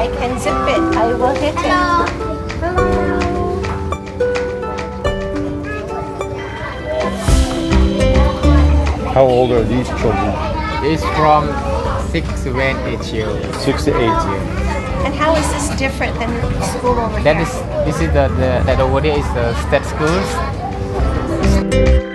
I can zip it. I will hit it. Hello. How old are these children? It's from 6 to 8 years. 6 to 8 years. And how is this different than school over That here? is, this is that over there is the state schools.